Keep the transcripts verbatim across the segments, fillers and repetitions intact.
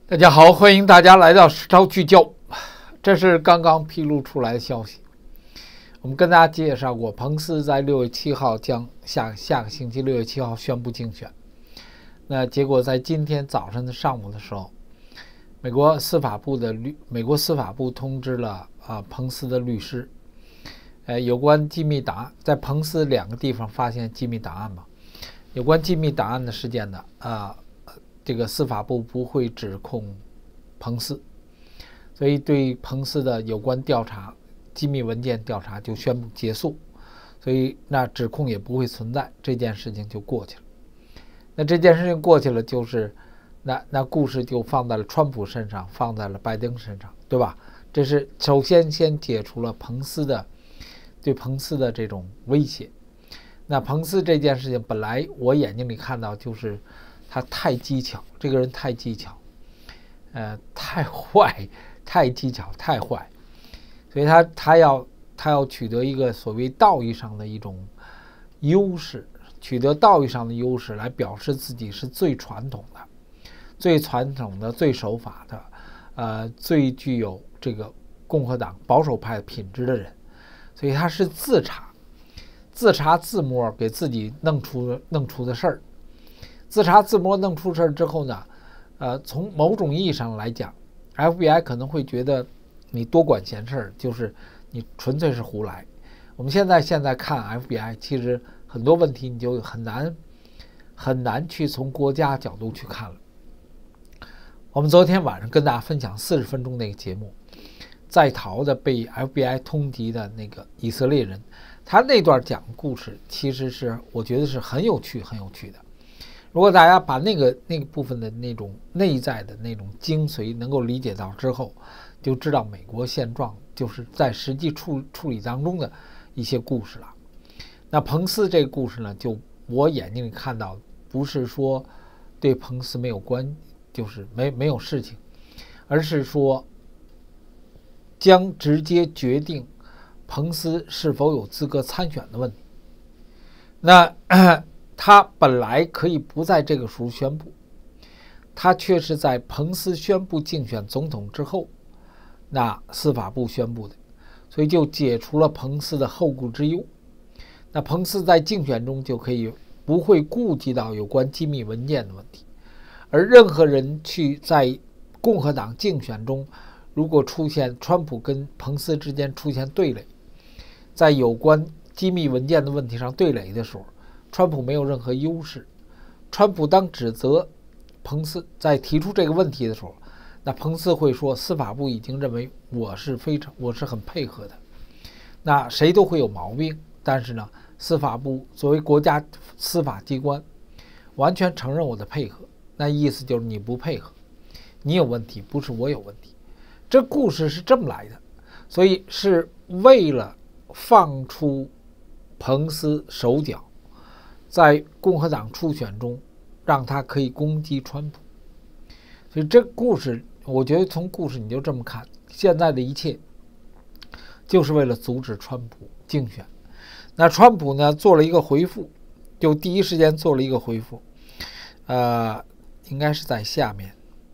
大家好，欢迎大家来到实操聚焦。这是刚刚披露出来的消息。我们跟大家介绍过，彭斯在六月七号将下下个星期六月七号宣布竞选。那结果在今天早上的上午的时候，美国司法部的律美国司法部通知了啊彭斯的律师，呃，有关机密档案，在彭斯两个地方发现机密档案嘛，有关机密档案的事件呢，啊。这个司法部不会指控彭斯，所以对彭斯的有关调查、机密文件调查就宣布结束，所以那指控也不会存在，这件事情就过去了。那这件事情过去了，就是那那故事就放在了川普身上，放在了拜登身上，对吧？这是首先先解除了彭斯的对彭斯的这种威胁。那彭斯这件事情本来我眼睛里看到就是他太技巧，这个人太技巧，呃，太坏，太技巧，太坏，所以他他要他要取得一个所谓道义上的一种优势，取得道义上的优势来表示自己是最传统的、最传统的、最守法的，呃，最具有这个共和党保守派品质的人，所以他是自查、自查自摸，给自己弄出弄出的事儿。自查自摸弄出事之后呢，呃，从某种意义上来讲 ，F B I 可能会觉得你多管闲事，就是你纯粹是胡来。我们现在现在看 F B I， 其实很多问题你就很难很难去从国家角度去看了。我们昨天晚上跟大家分享四十分钟那个节目，在逃的被 F B I 通缉的那个以色列人，他那段讲故事其实是我觉得是很有趣、很有趣的。如果大家把那个那个部分的那种内在的那种精髓能够理解到之后，就知道美国现状就是在实际处处理当中的一些故事了。那彭斯这个故事呢，就我眼睛里看到，不是说对彭斯没有关，就是没没有事情，而是说将直接决定彭斯是否有资格参选的问题。那他本来可以不在这个时候宣布，他却是在彭斯宣布竞选总统之后，那司法部宣布的，所以就解除了彭斯的后顾之忧。那彭斯在竞选中就可以不会顾及到有关机密文件的问题，而任何人去在共和党竞选中，如果出现川普跟彭斯之间出现对垒，在有关机密文件的问题上对垒的时候，川普没有任何优势。川普当指责彭斯在提出这个问题的时候，那彭斯会说司法部已经认为我是非常我是很配合的。那谁都会有毛病，但是呢，司法部作为国家司法机关，完全承认我的配合。那意思就是你不配合，你有问题，不是我有问题。这故事是这么来的，所以是为了放出彭斯手脚，在共和党初选中让他可以攻击川普。所以这故事我觉得从故事你就这么看，现在的一切就是为了阻止川普竞选。那川普呢做了一个回复，就第一时间做了一个回复，呃，应该是在下面。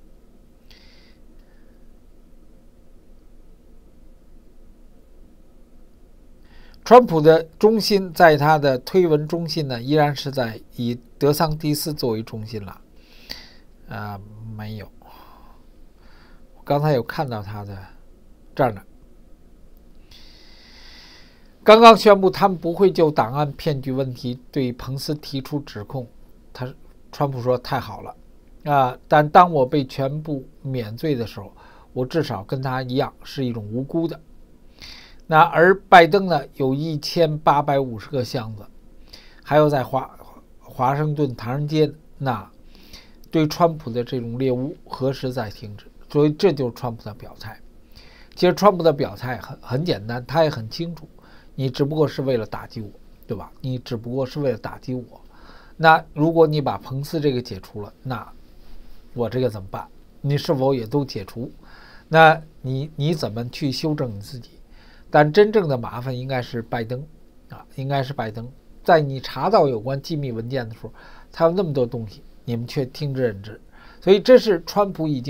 川普的中心在他的推文中心呢，依然是在以德桑蒂斯作为中心了。啊、呃，没有，我刚才有看到他的这儿呢。刚刚宣布他们不会就档案骗局问题对彭斯提出指控，他川普说太好了啊、呃！但当我被全部免罪的时候，我至少跟他一样是一种无辜的。那而拜登呢，有一千八百五十个箱子，还有在华华盛顿唐人街，那对川普的这种猎物何时再停止？所以这就是川普的表态。其实川普的表态很很简单，他也很清楚，你只不过是为了打击我，对吧？你只不过是为了打击我。那如果你把彭斯这个解除了，那我这个怎么办？你是否也都解除？那你你怎么去修正你自己？但真正的麻烦应该是拜登啊，应该是拜登。在你查到有关机密文件的时候，他有那么多东西，你们却听之任之。所以这是川普已经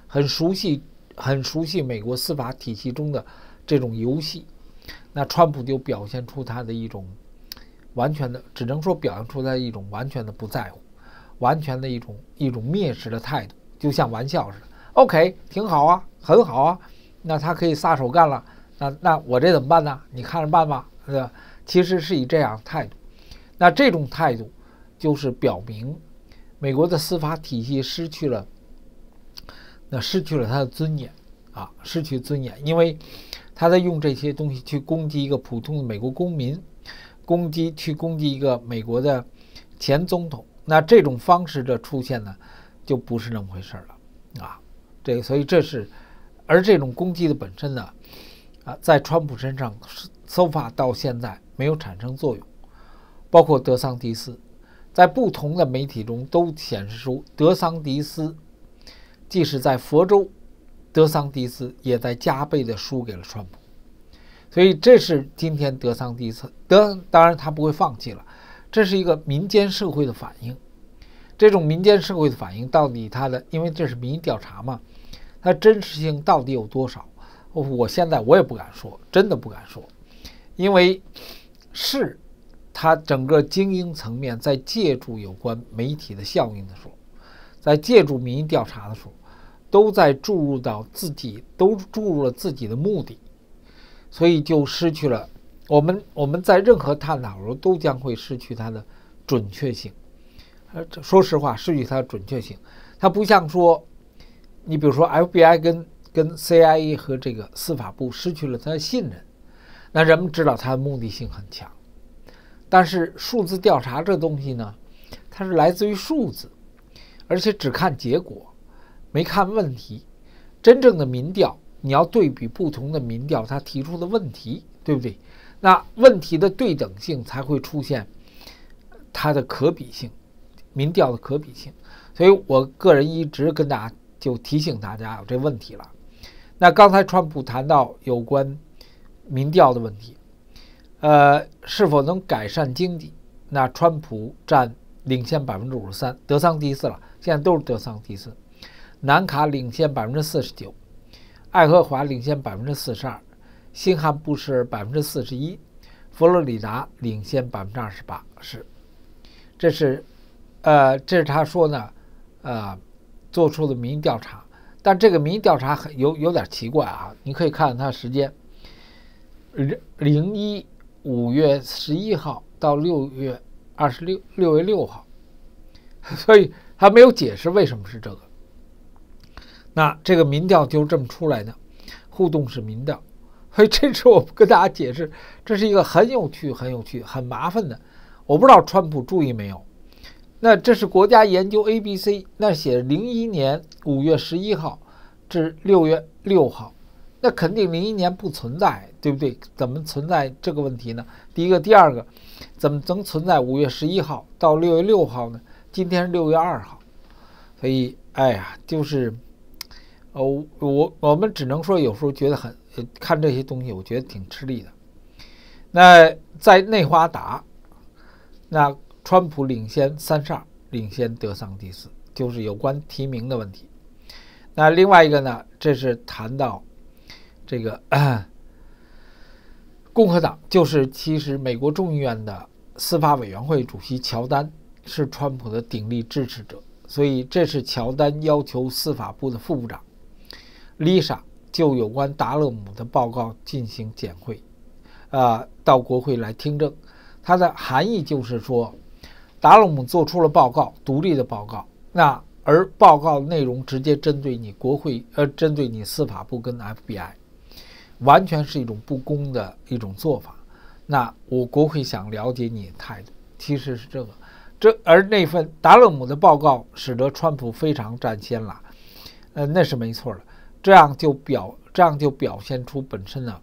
很熟悉很熟悉美国司法体系中的这种游戏。那川普就表现出他的一种完全的，只能说表现出他一种完全的不在乎，完全的一种一种蔑视的态度，就像玩笑似的。OK， 挺好啊，很好啊，那他可以撒手干了，那那我这怎么办呢？你看着办吧，对吧？其实是以这样态度，那这种态度就是表明美国的司法体系失去了，那失去了它的尊严啊，失去尊严，因为他在用这些东西去攻击一个普通的美国公民，攻击去攻击一个美国的前总统，那这种方式的出现呢，就不是那么回事了啊。这所以这是，而这种攻击的本身呢，啊，在川普身上搜法到现在没有产生作用，包括德桑蒂斯，在不同的媒体中都显示出德桑蒂斯，即使在佛州，德桑蒂斯也在加倍的输给了川普，所以这是今天德桑蒂斯德当然他不会放弃了，这是一个民间社会的反应。这种民间社会的反应到底它的，因为这是民意调查嘛，它真实性到底有多少？我现在我也不敢说，真的不敢说，因为是它整个精英层面在借助有关媒体的效应的时候，在借助民意调查的时候，都在注入到自己，都注入了自己的目的，所以就失去了我们我们在任何探讨的时候都将会失去它的准确性。呃，说实话，失去它的准确性，它不像说，你比如说 F B I 跟跟 C I A 和这个司法部失去了它的信任，那人们知道它的目的性很强。但是数字调查这东西呢，它是来自于数字，而且只看结果，没看问题。真正的民调，你要对比不同的民调，它提出的问题，对不对？那问题的对等性才会出现它的可比性。民调的可比性，所以我个人一直跟大家就提醒大家有这问题了。那刚才川普谈到有关民调的问题，呃，是否能改善经济？那川普占领先百分之五十三，德桑蒂斯了，现在都是德桑蒂斯。南卡领先百分之四十九，爱荷华领先百分之四十二，新罕布什尔百分之四十一，佛罗里达领先百分之二十八，是，这是。呃，这是他说呢，呃，做出的民意调查，但这个民意调查很有有点奇怪啊。你可以看看它时间，零一五月十一号到六月二十六六月六号，所以他没有解释为什么是这个。那这个民调就这么出来的，互动式民调，所以这是我跟大家解释，这是一个很有趣、很有趣、很麻烦的。我不知道川普注意没有。那这是国家研究 A B C， 那写零一年五月十一号至六月六号，那肯定零一年不存在，对不对？怎么存在这个问题呢？第一个，第二个，怎么能存在五月十一号到六月六号呢？今天是六月二号，所以，哎呀，就是，呃，我我们只能说有时候觉得很，呃、看这些东西，我觉得挺吃力的。那在内华达，那。川普领先三十二，领先德桑蒂斯，就是有关提名的问题。那另外一个呢，这是谈到这个、呃、共和党，就是其实美国众议院的司法委员会主席乔丹是川普的鼎力支持者，所以这是乔丹要求司法部的副部长丽莎就有关达勒姆的报告进行检会，啊、呃，到国会来听证。它的含义就是说。达勒姆做出了报告，独立的报告，那而报告内容直接针对你国会，呃，针对你司法部跟 F B I， 完全是一种不公的一种做法。那我国会想了解你的态度，其实是这个，这而那份达勒姆的报告使得川普非常占先了，呃，那是没错的。这样就表这样就表现出本身呢，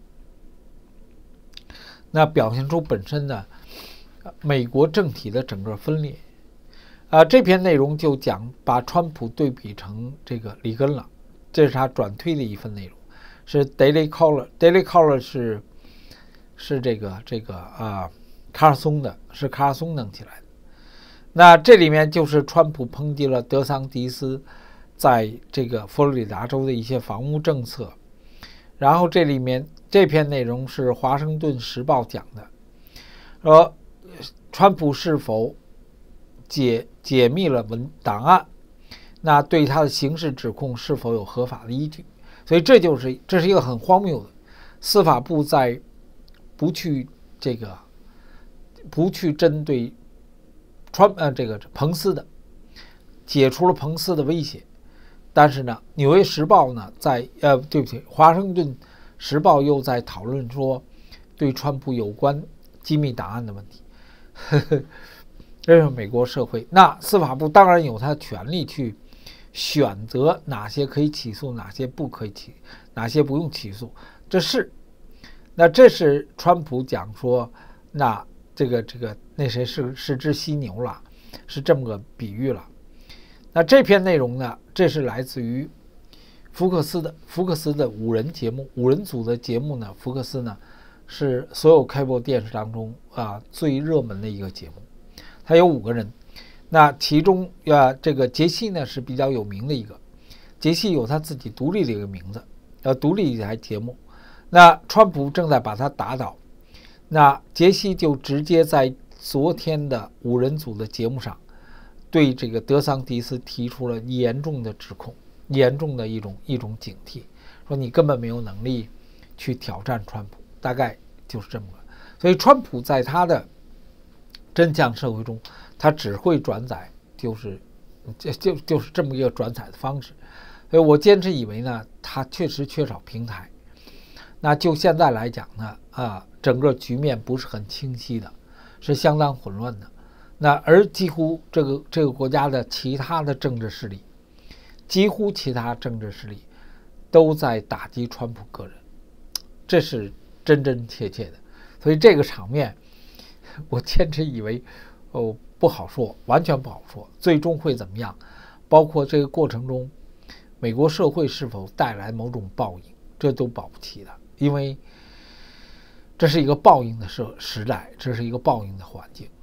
那表现出本身呢。美国政体的整个分裂，啊、呃，这篇内容就讲把川普对比成这个里根了，这是他转推的一份内容，是 Daily Caller，Daily Caller 是是这个这个啊卡尔松的，是卡尔松弄起来的。那这里面就是川普抨击了德桑蒂斯在这个佛罗里达州的一些房屋政策。然后这里面这篇内容是《华盛顿时报》讲的，说川普是否解解密了文档案，那对他的刑事指控是否有合法的依据？所以这就是这是一个很荒谬的，司法部在不去这个不去针对川呃这个彭斯的，解除了彭斯的威胁，但是呢，《纽约时报》呢在呃对不起，《华盛顿时报》又在讨论说对川普有关机密档案的问题。呵呵，这是美国社会，那司法部当然有他的权利去选择哪些可以起诉，哪些不可以起，哪些不用起诉。这是，那这是川普讲说，那这个这个那谁是是只犀牛了，是这么个比喻了。那这篇内容呢，这是来自于福克斯的福克斯的五人节目，五人组的节目呢，福克斯呢是所有 cable 电视当中啊最热门的一个节目，它有五个人。那其中啊，这个杰西呢是比较有名的一个，杰西有他自己独立的一个名字，呃，独立一台节目。那川普正在把他打倒，那杰西就直接在昨天的五人组的节目上，对这个德桑蒂斯提出了严重的指控，严重的一种一种警惕，说你根本没有能力去挑战川普，大概就是这么个。所以川普在他的真相社会中，他只会转载，就是就就就是这么一个转载的方式。所以我坚持以为呢，他确实缺少平台。那就现在来讲呢，啊，整个局面不是很清晰的，是相当混乱的。那而几乎这个这个国家的其他的政治势力，几乎其他政治势力都在打击川普个人，这是真真切切的。所以这个场面，我坚持以为，哦，不好说，完全不好说，最终会怎么样？包括这个过程中，美国社会是否带来某种报应，这都保不齐的，因为这是一个报应的时时代，这是一个报应的环境。